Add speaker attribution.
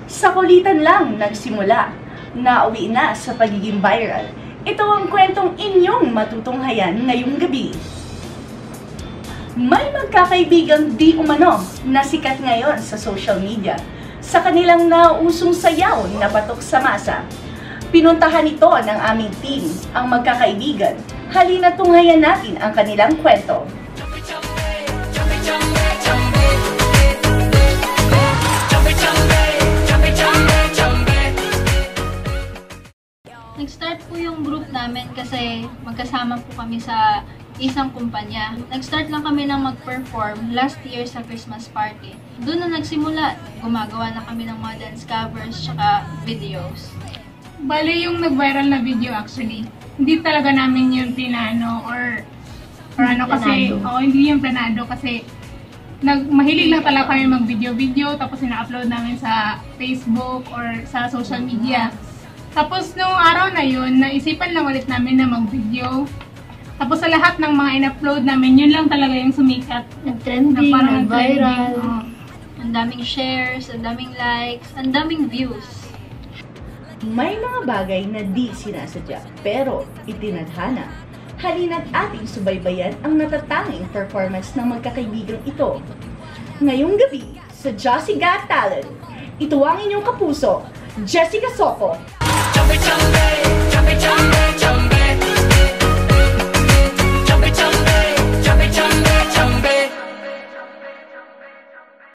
Speaker 1: Sa kulitan lang nagsimula, nauwi na sa pagiging viral. Ito ang kwentong inyong matutunghayan ngayong gabi. May magkakaibigang di umano na sikat ngayon sa social media sa kanilang nauusong sayaw na patok sa masa. Pinuntahan ito ng aming team ang magkakaibigan. Halina tunghayan natin ang kanilang kwento.
Speaker 2: Nag-start po yung group namin kasi magkasama po kami sa isang kumpanya. Nag-start lang kami ng mag-perform last year sa Christmas party. Doon na nagsimula, gumagawa na kami ng mga dance covers tsaka videos.
Speaker 3: Bale yung nag-viral na video actually, hindi talaga namin yung pinano or ano kasi, hindi yung planado kasi mahilig lang talaga kami mag-video tapos ina-upload namin sa Facebook or sa social media. Tapos nung araw na yun, naisipan lang ulit namin na mag-video. Tapos sa lahat ng mga in-upload namin, yun lang talaga yung sumikat.
Speaker 2: Nag-trending,
Speaker 3: nag-viral.
Speaker 2: Ang daming shares, ang daming likes, ang daming views.
Speaker 1: May mga bagay na di sinasadya pero itinadhana. Halina't ating subaybayan ang natatanging performance ng magkakaibigang ito. Ngayong gabi sa Josie Got Talent, ito ang inyong kapuso, Jessica Soco. Chumbe, chumbe, chumbe, chumbe, chumbe.